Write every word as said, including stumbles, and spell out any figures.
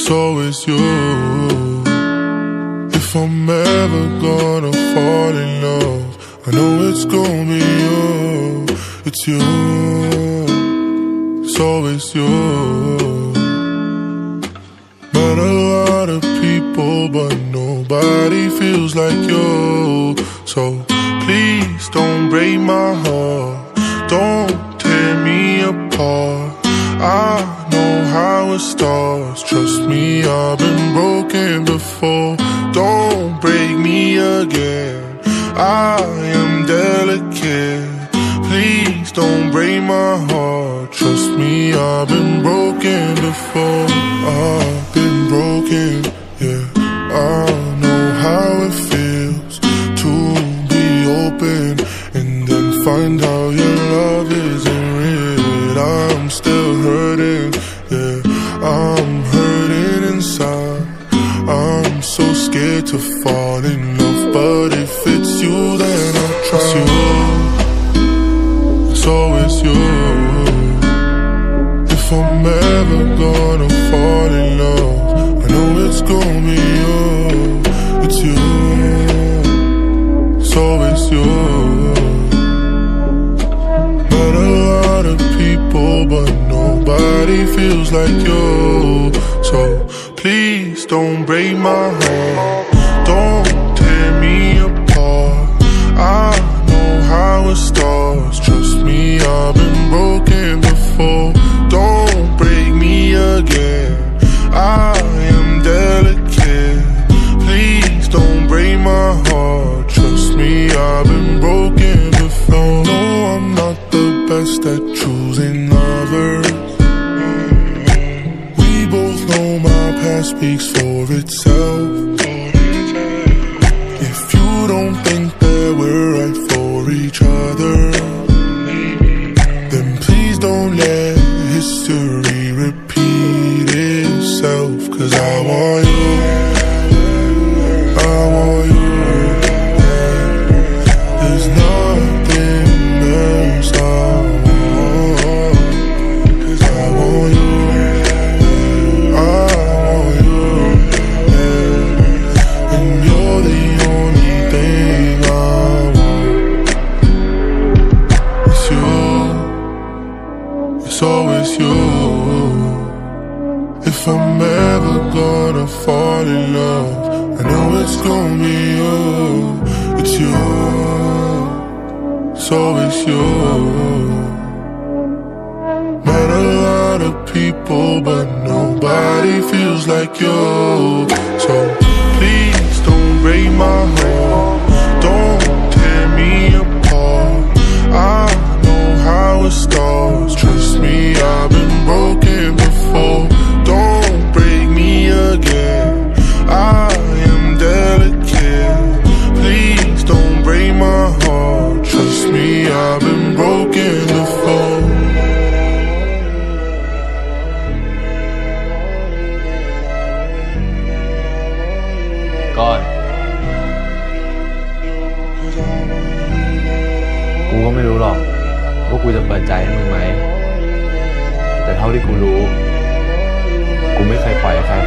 so it's you. If I'm ever gonna fall in love, I know it's gonna be you. It's you, so it's you. Met a lot of people, but nobody feels like you. So please don't break my heart, don't tear me apart. I know how it starts, trust me, I've been broken before. Don't break me again, I am delicate. Please don't break my heart, trust me, I've been broken before. I've been broken, yeah, I know how it feels to be open and then find out your love isn't real. I'm still hurting, yeah, I'm hurting inside. I'm so scared to fall in love, but if it's you then I'll try. It's you, so it's you. If I'm ever gonna fall in love, I know it's gonna be you. It's you, so it's you. Met a lot of people, but nobody feels like you. So please don't break my heart, don't tear me apart. I know how it starts, trust me, I've been broken before. Don't break me again, I am delicate. Please don't break my heart, trust me, I've been broken before. No, I'm not the best at choosing lovers. We both know my past speaks for itself. If you don't think that we're right for each other, then please don't let history repeat itself. Cause I want you, I want you. There's nothing else I want. Cause I want you, I want you. And you're the only thing I want. It's you, it's always you. If I'm ever gonna fall in love, I know it's gonna be you. It's you, so it's you. Met a lot of people, but nobody feels like you. So please don't break my heart, don't tear me apart. I know how it starts, trust me, I've been broken before. Don't break me again, I am delicate. Please don't break my heart, trust me, I've been broken before. ก่อนกูก็ไม่รู้หรอกว่ากูจะเปิดใจให้มึงไหมแต่เท่าที่กูรู้กูไม่เคยปล่อยใคร